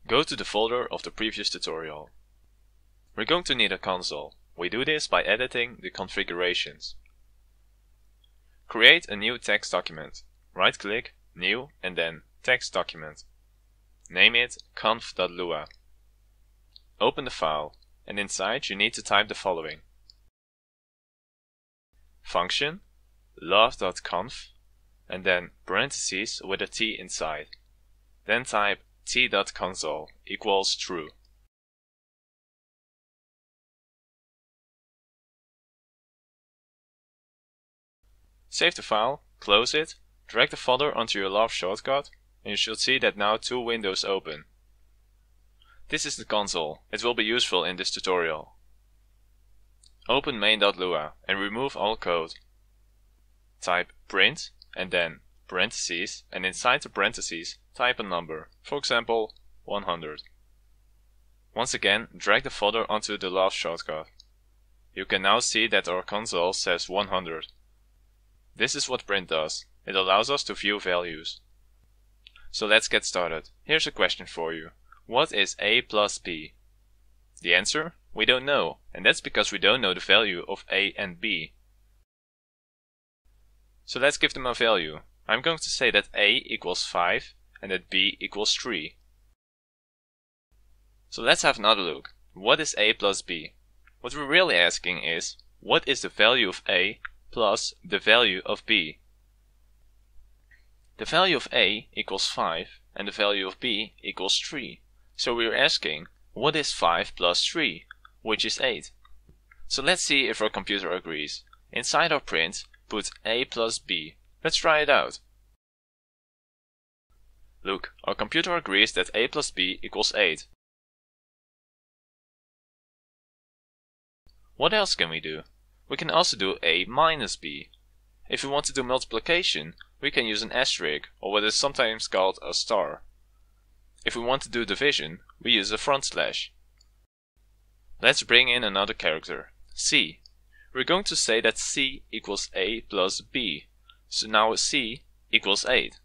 Go to the folder of the previous tutorial. We're going to need a console. We do this by editing the configurations. Create a new text document. Right-click, New, and then Text Document. Name it conf.lua. Open the file, and inside you need to type the following. Function, love.conf, and then parentheses with a t inside. Then type t.console equals true. Save the file, close it, drag the folder onto your LÖVE shortcut, and you should see that now two windows open. This is the console. It will be useful in this tutorial. Open main.lua and remove all code. Type print and then parentheses, and inside the parentheses type a number, for example 100. Once again, drag the folder onto the LÖVE shortcut. You can now see that our console says 100. This is what print does. It allows us to view values. So let's get started. Here's a question for you. What is a plus b? The answer? We don't know, and that's because we don't know the value of a and b. So let's give them a value. I'm going to say that a equals 5 and that b equals 3. So let's have another look. What is a plus b? What we're really asking is, what is the value of a plus the value of b? The value of a equals 5 and the value of b equals 3. So we're asking, what is 5 plus 3, which is 8? So let's see if our computer agrees. Inside our print, put a plus b. Let's try it out. Look, our computer agrees that a plus b equals 8. What else can we do? We can also do a minus b. If we want to do multiplication, we can use an asterisk, or what is sometimes called a star. If we want to do division, we use a front slash. Let's bring in another character, c. We're going to say that c equals a plus b. So now c equals 8.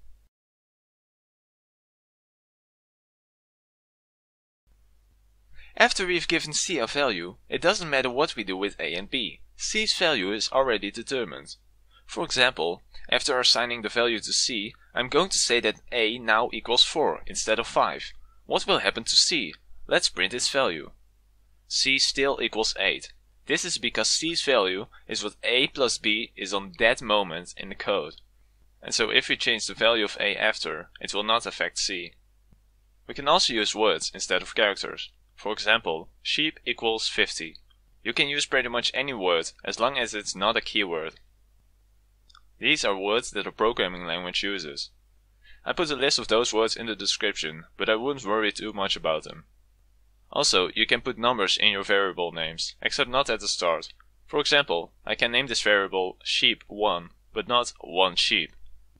After we've given c a value, it doesn't matter what we do with a and b. C's value is already determined. For example, after assigning the value to c, I'm going to say that a now equals 4 instead of 5. What will happen to c? Let's print its value. C still equals 8. This is because c's value is what a plus b is on that moment in the code. And so if we change the value of a after, it will not affect c. We can also use words instead of characters. For example, sheep equals 50. You can use pretty much any word as long as it's not a keyword. These are words that a programming language uses. I put a list of those words in the description, but I wouldn't worry too much about them. Also, you can put numbers in your variable names, except not at the start. For example, I can name this variable sheep1, but not 1 sheep.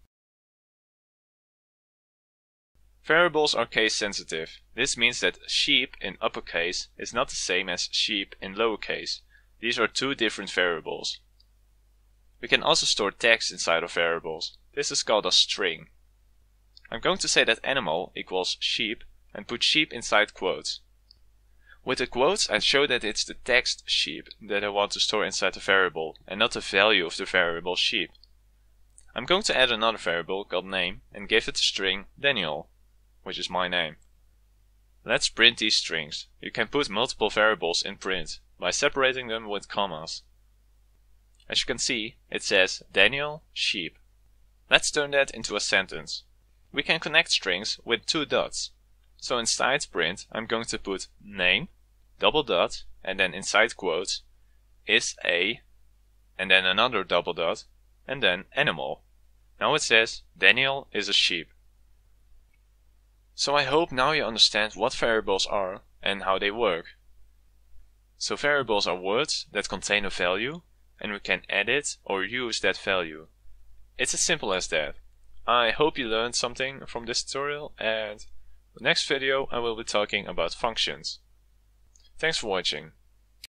Variables are case sensitive. This means that sheep in uppercase is not the same as sheep in lowercase. These are two different variables. We can also store text inside of variables. This is called a string. I'm going to say that animal equals sheep and put sheep inside quotes. With the quotes, I show that it's the text sheep that I want to store inside the variable and not the value of the variable sheep. I'm going to add another variable called name and give it the string Daniel, which is my name. Let's print these strings. You can put multiple variables in print by separating them with commas. As you can see, it says Daniel sheep. Let's turn that into a sentence. We can connect strings with 2 dots. So inside print, I'm going to put name, double dot, and then inside quotes, is a, and then another double dot, and then animal. Now it says Daniel is a sheep. So I hope now you understand what variables are and how they work. So variables are words that contain a value, and we can edit or use that value. It's as simple as that. I hope you learned something from this tutorial, and in the next video I will be talking about functions. Thanks for watching.